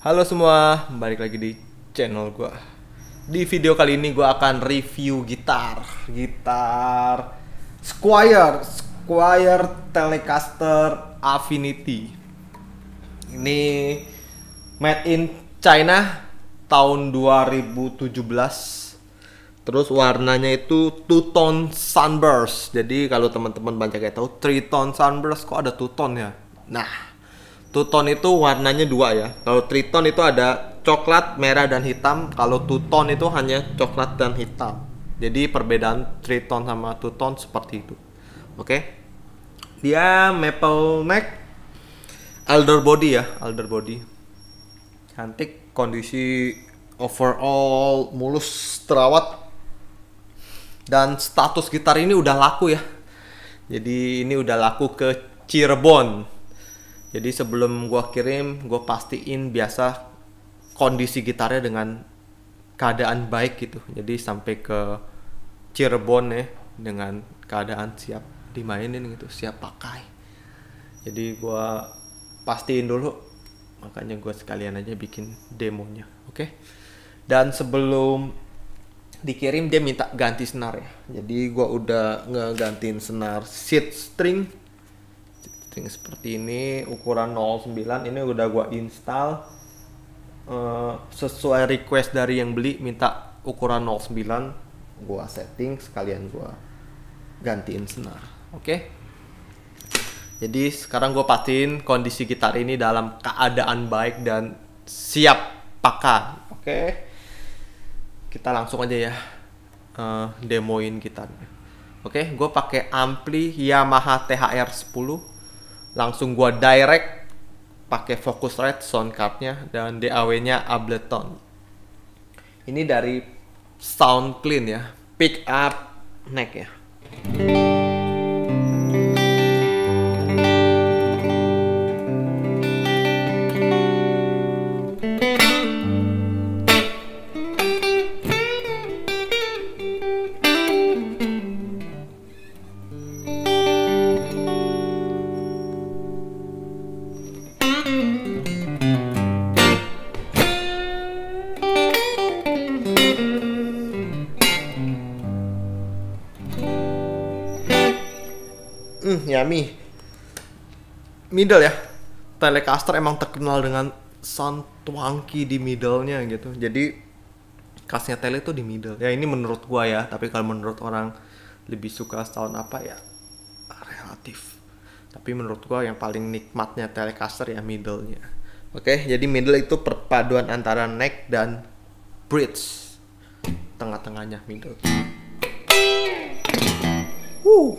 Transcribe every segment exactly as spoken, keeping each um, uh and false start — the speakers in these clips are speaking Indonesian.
Halo semua, balik lagi di channel gua. Di video kali ini gua akan review gitar, gitar Squier, Squier Telecaster Affinity. Ini made in China tahun dua ribu tujuh belas. Terus warnanya itu two tone sunburst. Jadi kalau teman-teman banyak yang tahu three tone sunburst, kok ada two tone ya? Nah, two tone itu warnanya dua ya. Kalau three tone itu ada coklat, merah, dan hitam. Kalau two tone itu hanya coklat dan hitam. Jadi perbedaan three tone sama two tone seperti itu. Oke. Dia maple neck, elder body ya, elder body. Cantik, kondisi overall mulus, terawat. Dan status gitar ini udah laku ya. Jadi ini udah laku ke Cirebon. Jadi sebelum gua kirim, gua pastiin biasa kondisi gitarnya dengan keadaan baik gitu. Jadi sampai ke Cirebon ya dengan keadaan siap dimainin gitu, siap pakai. Jadi gua pastiin dulu, makanya gua sekalian aja bikin demonya, oke? Dan sebelum dikirim dia minta ganti senar ya. Jadi gua udah ngegantiin senar seat string. String seperti ini, ukuran nol sembilan. Ini udah gua install uh, sesuai request dari yang beli, minta ukuran nol sembilan. Gua setting sekalian gua gantiin senar. Oke. Jadi sekarang gua pastiin kondisi gitar ini dalam keadaan baik dan siap pakai. Oke. Kita langsung aja ya uh, demoin gitarnya. Oke, gue pakai ampli Yamaha T H R sepuluh. Langsung gue direct pakai Focusrite sound cardnya dan D A W-nya Ableton. Ini dari SoundClean ya, pick up neck ya. Hmm, yummy. Middle ya. Telecaster emang terkenal dengan sound twangky di middle-nya gitu. Jadi khasnya tele itu di middle. Ya ini menurut gua ya, tapi kalau menurut orang lebih suka sound apa ya relatif. Tapi menurut gua yang paling nikmatnya Telecaster ya middle-nya. Oke, jadi middle itu perpaduan antara neck dan bridge. Tengah-tengahnya middle. Wuh.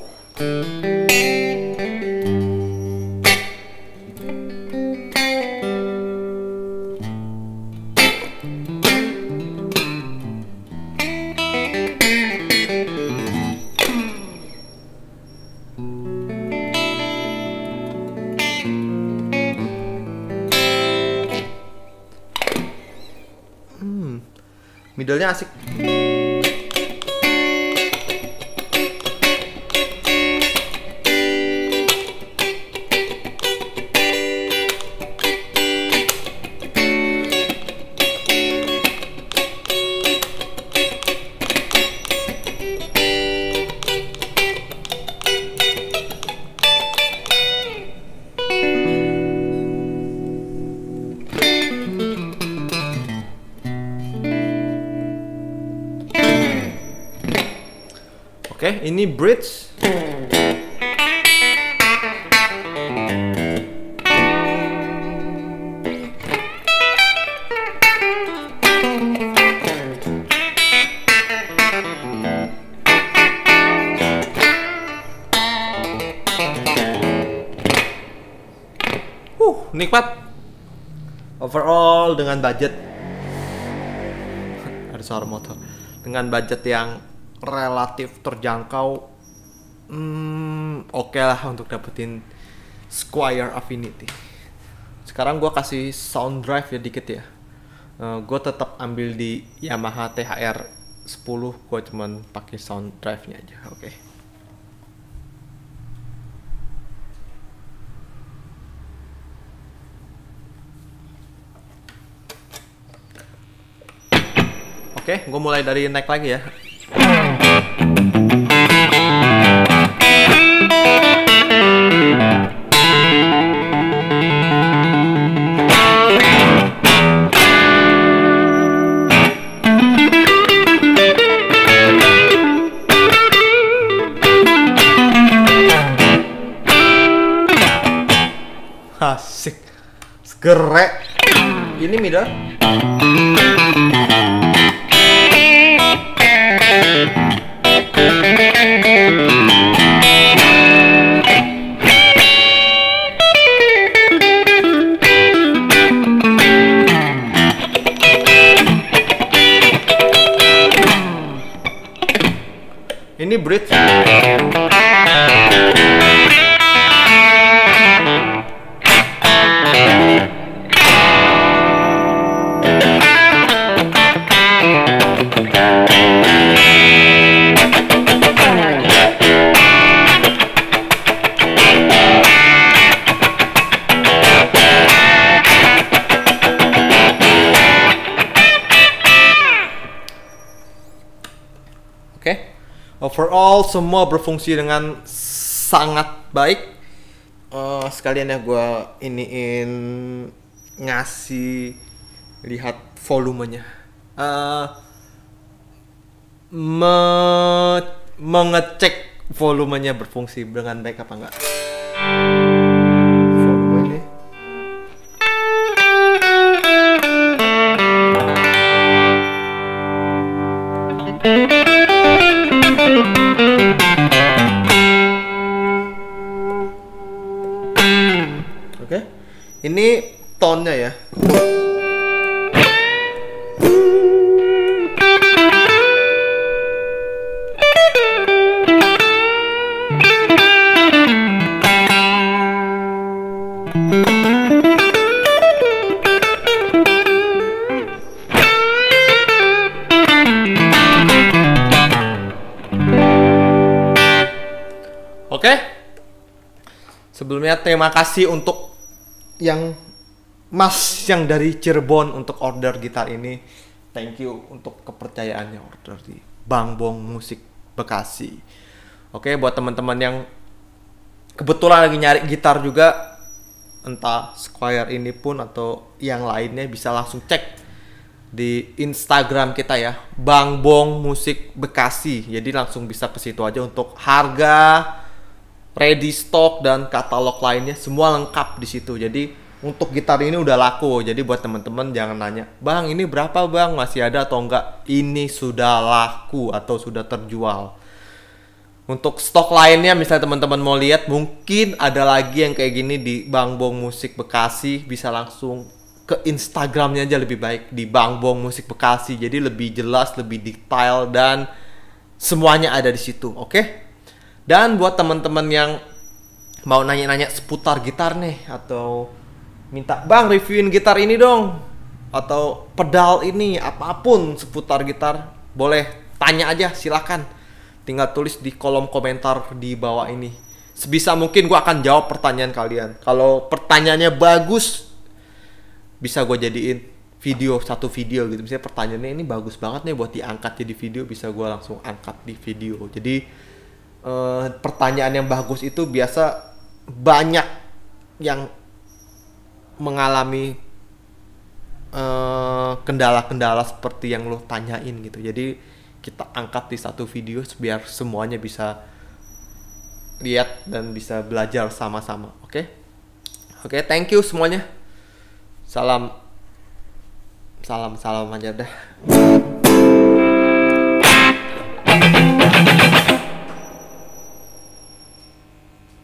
Hmm, middle-nya asik. Oke, ini bridge. Uh, nikmat. Overall dengan budget ada suara motor. Dengan budget yang relatif terjangkau, hmm, oke okay lah untuk dapetin Squier Affinity. Sekarang gue kasih sound drive ya dikit ya. Uh, gue tetap ambil di Yamaha T H R sepuluh. Gue cuman pakai sound drive-nya aja. Oke. Okay. Oke, gue mulai dari neck lagi ya. Asik, segerek. Ini middle. Ini bridge. Oke, okay. Overall semua berfungsi dengan sangat baik. Uh, sekalian ya gue iniin ngasih lihat volumenya. Uh, me mengecek volumenya berfungsi dengan baik apa enggak. Volume ini. Oke, ini tone-nya ya. Oke, sebelumnya terima kasih untuk yang Mas yang dari Cirebon untuk order gitar ini. Thank you untuk kepercayaannya order di Bang Bong Musik Bekasi. Oke, buat teman-teman yang kebetulan lagi nyari gitar juga, entah Squier ini pun atau yang lainnya, bisa langsung cek di Instagram kita ya, Bang Bong Musik Bekasi. Jadi langsung bisa ke situ aja untuk harga, ready stock dan katalog lainnya semua lengkap di situ. Jadi untuk gitar ini udah laku. Jadi buat teman-teman jangan nanya, "Bang, ini berapa, Bang? Masih ada atau enggak?" Ini sudah laku atau sudah terjual. Untuk stok lainnya misalnya teman-teman mau lihat, mungkin ada lagi yang kayak gini di Bang Bong Musik Bekasi, bisa langsung ke Instagramnya aja lebih baik di Bang Bong Musik Bekasi. Jadi lebih jelas, lebih detail dan semuanya ada di situ. Oke? Dan buat teman-teman yang mau nanya-nanya seputar gitar nih, atau minta, "Bang, reviewin gitar ini dong," atau pedal ini, apapun seputar gitar, boleh tanya aja, silakan. Tinggal tulis di kolom komentar di bawah ini. Sebisa mungkin gue akan jawab pertanyaan kalian. Kalau pertanyaannya bagus, bisa gue jadiin video, satu video gitu. Misalnya pertanyaannya ini bagus banget nih buat diangkat jadi video, bisa gue langsung angkat di video. Jadi Uh, pertanyaan yang bagus itu biasa banyak yang mengalami kendala-kendala uh, seperti yang lo tanyain gitu. Jadi kita angkat di satu video biar semuanya bisa lihat dan bisa belajar sama-sama. Oke, okay? Oke, okay, thank you semuanya. Salam, salam, salam aja dah.